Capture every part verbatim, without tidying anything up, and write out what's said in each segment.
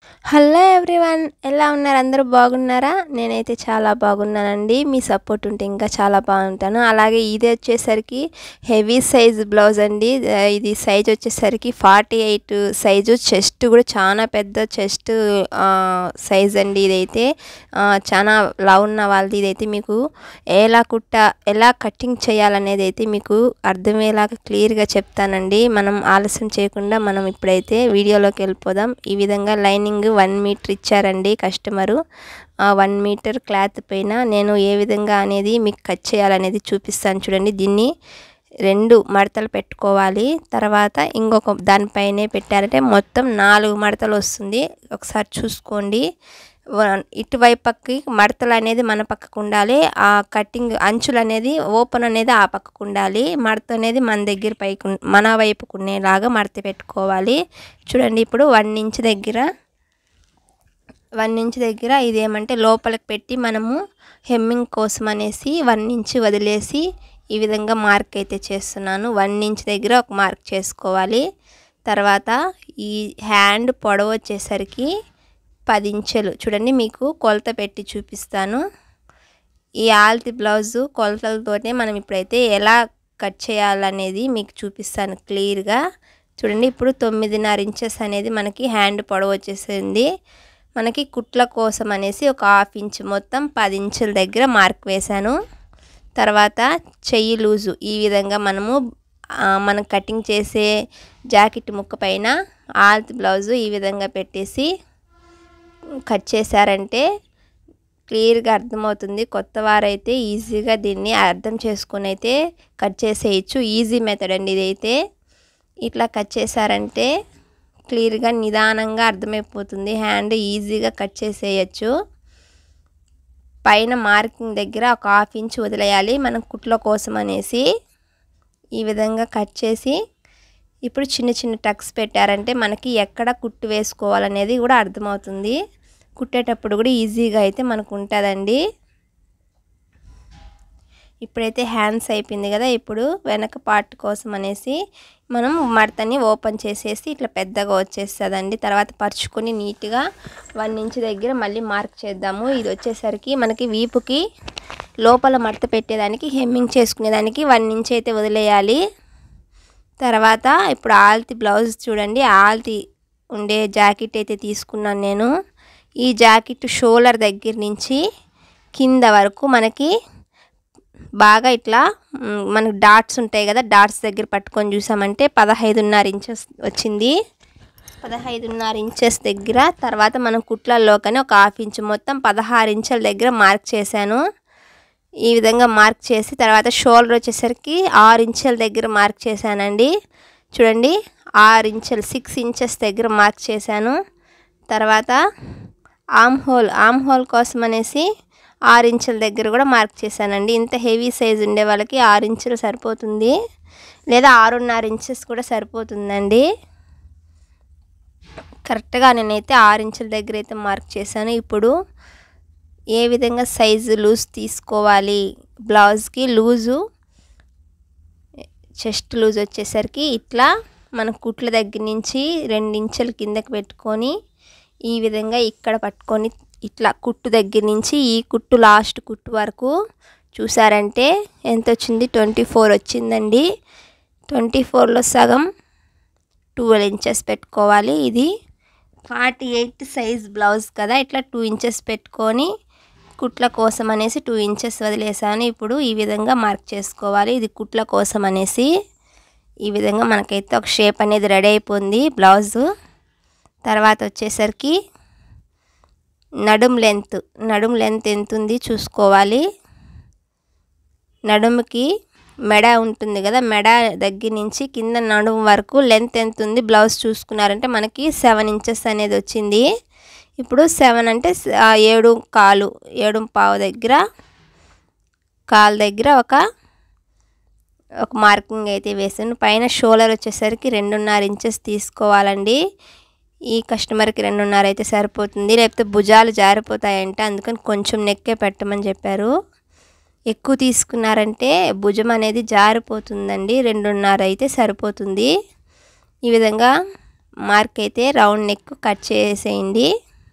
Hello everyone, ఎలా ఉన్నారు? అందరూ బాగున్నారా? నేనైతే చాలా బాగున్నానండి. మీ సపోర్ట్ ఉంటే ఇంకా చాలా బాగుంటాను. అలాగే ఇది వచ్చేసరికి హెవీ సైజ్ బ్లౌజ్ అండి. ఇది సైజ్ వచ్చేసరికి ఫార్టీ ఎయిట్ సైజు. చెస్ట్ కూడా చాలా పెద్ద చెస్ట్ సైజ్ అండి. ఇదైతే చాలా లావు ఉన్న వాళ్ళది. ఇదైతే మీకు ఎలా కుట్ట ఎలా కటింగ్ చేయాలనేది అయితే మీకు అర్థమయ్యేలాగా క్లియర్గా చెప్తానండి. మనం ఆలస్యం చేయకుండా మనం ఇప్పుడైతే వీడియోలోకి వెళ్ళిపోదాం. ఈ విధంగా లైనింగ్ వన్ మీటర్ ఇచ్చారండి కస్టమరు. ఆ వన్ మీటర్ క్లాత్ పైన నేను ఏ విధంగా అనేది మీకు కట్ చేయాలనేది చూపిస్తాను చూడండి. దీన్ని రెండు మడతలు పెట్టుకోవాలి. తర్వాత ఇంకొక దానిపైనే పెట్టారంటే మొత్తం నాలుగు మడతలు వస్తుంది. ఒకసారి చూసుకోండి. ఇటువైపుకి మడతలు అనేది మన పక్కకు ఉండాలి. ఆ కటింగ్ అంచులు అనేది ఓపెన్ అనేది ఆ పక్కకు ఉండాలి. మడత అనేది మన దగ్గర పైకి మన వైపుకు ఉండేలాగా మడత పెట్టుకోవాలి. చూడండి, ఇప్పుడు వన్ ఇంచ్ దగ్గర వన్ ఇంచ్ దగ్గర ఇదేమంటే లోపలికి పెట్టి మనము హెమ్మింగ్ కోసం అనేసి వన్ ఇంచ్ వదిలేసి ఈ విధంగా మార్క్ అయితే చేస్తున్నాను. వన్ ఇంచ్ దగ్గర ఒక మార్క్ చేసుకోవాలి. తర్వాత ఈ హ్యాండ్ పొడవు వచ్చేసరికి పది ఇంచులు. చూడండి, మీకు కొలత పెట్టి చూపిస్తాను. ఈ ఆల్తి బ్లౌజు కొలతలతోనే మనం ఇప్పుడైతే ఎలా కట్ చేయాలనేది మీకు చూపిస్తాను క్లియర్గా. చూడండి, ఇప్పుడు తొమ్మిదిన్నర ఇంచెస్ అనేది మనకి హ్యాండ్ పొడవు వచ్చేసింది. మనకి కుట్ల కోసం అనేసి ఒక హాఫ్ ఇంచ్ మొత్తం పది ఇంచుల దగ్గర మార్క్ వేశాను. తర్వాత చెయ్యి లూజు ఈ విధంగా మనము మనం కటింగ్ చేసే జాకెట్ ముక్క పైన ఆల్తి బ్లౌజు ఈ విధంగా పెట్టేసి కట్ చేశారంటే క్లియర్గా అర్థమవుతుంది. కొత్త వారైతే ఈజీగా దీన్ని అర్థం చేసుకుని అయితే కట్ చేసేయచ్చు. ఈజీ మెథడ్ అండి ఇదైతే. ఇట్లా కట్ చేశారంటే క్లియర్గా నిదానంగా అర్థమైపోతుంది. హ్యాండ్ ఈజీగా కట్ చేసేయచ్చు. పైన మార్కింగ్ దగ్గర ఒక హాఫ్ ఇంచ్ వదిలేయాలి మనం కుట్ల కోసం అనేసి. ఈ విధంగా కట్ చేసి ఇప్పుడు చిన్న చిన్న టక్స్ పెట్టారంటే మనకి ఎక్కడ కుట్టు వేసుకోవాలనేది కూడా అర్థమవుతుంది. కుట్టేటప్పుడు కూడా ఈజీగా అయితే మనకు ఉంటుందండి. ఇప్పుడైతే హ్యాండ్స్ అయిపోయింది కదా. ఇప్పుడు వెనక పార్ట్ కోసం అనేసి మనం మడతని ఓపెన్ చేసేసి ఇట్లా పెద్దగా వచ్చేస్తుందండి. తర్వాత పరుచుకొని నీట్గా వన్ ఇంచ్ దగ్గర మళ్ళీ మార్క్ చేద్దాము. ఇది వచ్చేసరికి మనకి వీపుకి లోపల మడత పెట్టేదానికి హెమ్మింగ్ చేసుకునేదానికి వన్ ఇంచ్ అయితే వదిలేయాలి. తర్వాత ఇప్పుడు ఆల్తి బ్లౌజ్ చూడండి, ఆల్తి ఉండే జాకెట్ అయితే తీసుకున్నాను నేను. ఈ జాకెట్ షోల్డర్ దగ్గర నుంచి కింద వరకు మనకి బాగా ఇట్లా మనకు డాట్స్ ఉంటాయి కదా, డాట్స్ దగ్గర పట్టుకొని చూసామంటే పదహైదున్నర ఇంచెస్ వచ్చింది. పదహైదున్నర ఇంచెస్ దగ్గర తర్వాత మనం కుట్లలోకని ఒక హాఫ్ ఇంచ్ మొత్తం పదహారు ఇంచుల దగ్గర మార్క్ చేశాను. ఈ విధంగా మార్క్ చేసి తర్వాత షోల్డర్ వచ్చేసరికి ఆరు ఇంచుల దగ్గర మార్క్ చేశానండి. చూడండి, ఆరు ఇంచులు సిక్స్ ఇంచెస్ దగ్గర మార్క్ చేశాను. తర్వాత ఆమ్ హోల్ ఆమ్ హోల్ కోసం అనేసి ఆరు ఇంచుల దగ్గర కూడా మార్క్ చేశానండి. ఇంత హెవీ సైజ్ ఉండే వాళ్ళకి ఆరు ఇంచులు సరిపోతుంది, లేదా ఆరున్నర ఇంచెస్ కూడా సరిపోతుందండి. కరెక్ట్గా నేనైతే ఆరు ఇంచుల దగ్గర అయితే మార్క్ చేశాను. ఇప్పుడు ఏ విధంగా సైజు లూజ్ తీసుకోవాలి బ్లౌజ్కి, లూజు చెస్ట్ లూజ్ వచ్చేసరికి ఇట్లా మన కుట్ల దగ్గర నుంచి రెండు ఇంచుల కిందకి పెట్టుకొని ఈ విధంగా ఇక్కడ పట్టుకొని ఇట్లా కుట్టు దగ్గర నుంచి ఈ కుట్టు లాస్ట్ కుట్టు వరకు చూసారంటే ఎంత వచ్చింది? ట్వంటీ ఫోర్ వచ్చిందండి. ట్వంటీ ఫోర్లో సగం ట్వెల్వ్ ఇంచెస్ పెట్టుకోవాలి. ఇది ఫార్టీ ఎయిట్ సైజ్ బ్లౌజ్ కదా, ఇట్లా టూ ఇంచెస్ పెట్టుకొని కుట్ల కోసం అనేసి టూ ఇంచెస్ వదిలేసాను. ఇప్పుడు ఈ విధంగా మార్క్ చేసుకోవాలి. ఇది కుట్ల కోసం అనేసి ఈ విధంగా మనకైతే ఒక షేప్ అనేది రెడీ అయిపోయింది బ్లౌజు. తర్వాత వచ్చేసరికి నడుం లెంత్ నడుం లెంత్ ఎంత ఉంది చూసుకోవాలి. నడుముకి మెడ ఉంటుంది కదా, మెడ దగ్గర నుంచి కింద నడుము వరకు లెంత్ ఎంత ఉంది బ్లౌజ్ చూసుకున్నారంటే మనకి సెవెన్ ఇంచెస్ అనేది వచ్చింది. ఇప్పుడు సెవెన్ అంటే ఏడు కాలు ఏడు పావు దగ్గర కాలు దగ్గర ఒక ఒక మార్కింగ్ అయితే వేసాను. పైన షోల్డర్ వచ్చేసరికి రెండున్నర ఇంచెస్ తీసుకోవాలండి. ఈ కస్టమర్కి రెండున్నర అయితే సరిపోతుంది, లేకపోతే భుజాలు జారిపోతాయంటే అందుకని కొంచెం నెక్కే పెట్టమని చెప్పారు. ఎక్కువ తీసుకున్నారంటే భుజం అనేది జారిపోతుందండి. రెండున్నర అయితే సరిపోతుంది. ఈ విధంగా మార్క్ అయితే రౌండ్ నెక్ కట్ చేసేయండి.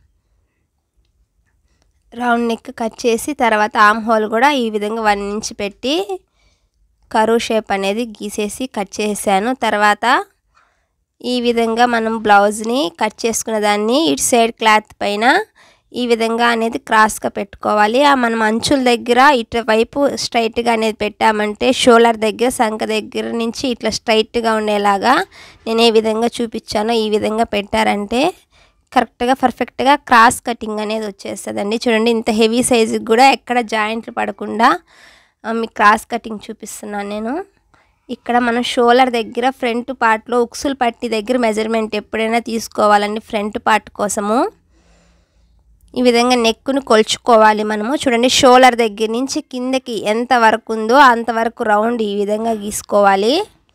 రౌండ్ నెక్ కట్ చేసి తర్వాత ఆమ్ హోల్ కూడా ఈ విధంగా వన్ ఇంచ్ పెట్టి కరువు షేప్ అనేది గీసేసి కట్ చేసాను. తర్వాత ఈ విధంగా మనం బ్లౌజ్ని కట్ చేసుకున్న దాన్ని ఇటు సైడ్ క్లాత్ పైన ఈ విధంగా అనేది క్రాస్గా పెట్టుకోవాలి. ఆ మనం అంచుల దగ్గర ఇటువైపు స్ట్రైట్గా అనేది పెట్టామంటే షోల్డర్ దగ్గర సంక దగ్గర నుంచి ఇట్లా స్ట్రైట్గా ఉండేలాగా నేను ఏ విధంగా చూపించానో ఈ విధంగా పెట్టారంటే కరెక్ట్గా పర్ఫెక్ట్గా క్రాస్ కటింగ్ అనేది వచ్చేస్తుందండి. చూడండి ఇంత హెవీ సైజుకి కూడా ఎక్కడ జాయింట్లు పడకుండా మీకు క్రాస్ కటింగ్ చూపిస్తున్నాను నేను. ఇక్కడ మనం షోల్డర్ దగ్గర ఫ్రంట్ పార్ట్లో ఉక్సులు పట్టి దగ్గర మెజర్మెంట్ ఎప్పుడైనా తీసుకోవాలండి. ఫ్రంట్ పార్ట్ కోసము ఈ విధంగా నెక్కును కొలుచుకోవాలి మనము. చూడండి షోల్డర్ దగ్గర నుంచి కిందకి ఎంత వరకు ఉందో అంతవరకు రౌండ్ ఈ విధంగా గీసుకోవాలి.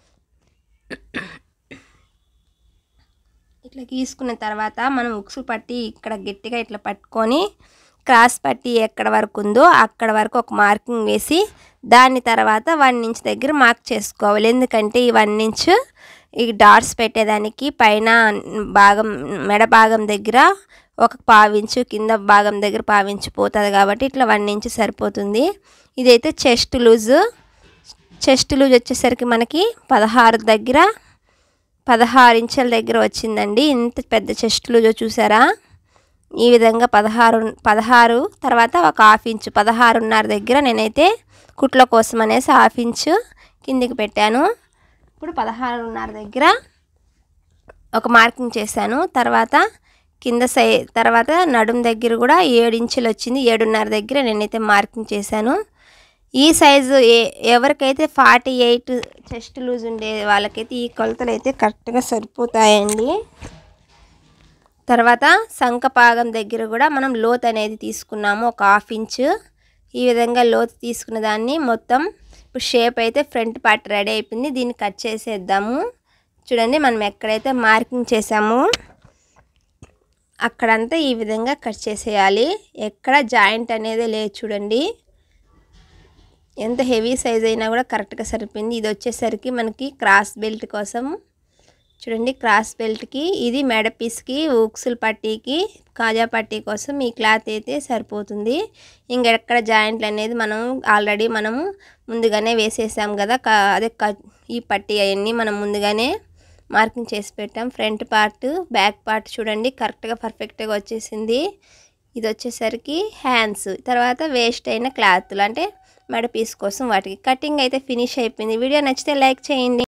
ఇట్లా గీసుకున్న తర్వాత మనం ఉక్సులు పట్టి ఇక్కడ గట్టిగా ఇట్లా పట్టుకొని క్రాస్ పట్టి ఎక్కడ వరకు ఉందో అక్కడ వరకు ఒక మార్కింగ్ వేసి దాని తర్వాత వన్ ఇంచ్ దగ్గర మార్క్ చేసుకోవాలి. ఎందుకంటే ఈ వన్ ఇంచ్ ఈ డాట్స్ పెట్టేదానికి పైన భాగం మెడ భాగం దగ్గర ఒక పావించు కింద భాగం దగ్గర పావించు పోతుంది కాబట్టి ఇట్లా వన్ ఇంచ్ సరిపోతుంది. ఇదైతే చెస్ట్ లూజు. చెస్ట్ లూజ్ వచ్చేసరికి మనకి పదహారు దగ్గర పదహారు ఇంచుల దగ్గర వచ్చిందండి. ఇంత పెద్ద చెస్ట్ లూజ్ చూసారా? ఈ విధంగా పదహారు పదహారు తర్వాత ఒక హాఫ్ ఇంచు పదహారున్నర దగ్గర నేనైతే కుట్ల కోసం అనేసి హాఫ్ ఇంచు కిందికి పెట్టాను. ఇప్పుడు పదహారున్నర దగ్గర ఒక మార్కింగ్ చేశాను. తర్వాత కింద సై తర్వాత నడుం దగ్గర కూడా ఏడు ఇంచులు వచ్చింది. ఏడున్నర దగ్గర నేనైతే మార్కింగ్ చేశాను. ఈ సైజు ఏ ఎవరికైతే ఫార్టీ ఎయిట్ చెస్ట్ లూజ్ ఉండే వాళ్ళకైతే ఈ కొలతలు అయితే కరెక్ట్గా సరిపోతాయండి. తర్వాత సంక పాగం దగ్గర కూడా మనం లోత్ అనేది తీసుకున్నాము ఒక హాఫ్ ఇంచు. ఈ విధంగా లోతు తీసుకున్న దాన్ని మొత్తం ఇప్పుడు షేప్ అయితే ఫ్రంట్ పార్ట్ రెడీ అయిపోయింది. దీన్ని కట్ చేసేద్దాము. చూడండి మనం ఎక్కడైతే మార్కింగ్ చేసామో అక్కడంతా ఈ విధంగా కట్ చేసేయాలి. ఎక్కడ జాయింట్ అనేది లేదు. చూడండి ఎంత హెవీ సైజ్ అయినా కూడా కరెక్ట్గా సరిపోయింది. ఇది వచ్చేసరికి మనకి క్రాస్ బెల్ట్ కోసం. చూడండి క్రాస్ బెల్ట్కి ఇది మెడ పీస్కి ఉక్సులు పట్టీకి కాజా పట్టీ కోసం ఈ క్లాత్ అయితే సరిపోతుంది. ఇంకెక్కడ జాయింట్లు అనేది మనం ఆల్రెడీ మనము ముందుగానే వేసేసాం కదా. అదే ఈ పట్టీ అవన్నీ మనం ముందుగానే మార్కింగ్ చేసి పెట్టాం. ఫ్రంట్ పార్ట్ బ్యాక్ పార్ట్ చూడండి కరెక్ట్గా పర్ఫెక్ట్గా వచ్చేసింది. ఇది వచ్చేసరికి హ్యాండ్స్. తర్వాత వేస్ట్ అయిన క్లాత్లు అంటే మెడ పీస్ కోసం వాటికి కటింగ్ అయితే ఫినిష్ అయిపోయింది. వీడియో నచ్చితే లైక్ చేయండి.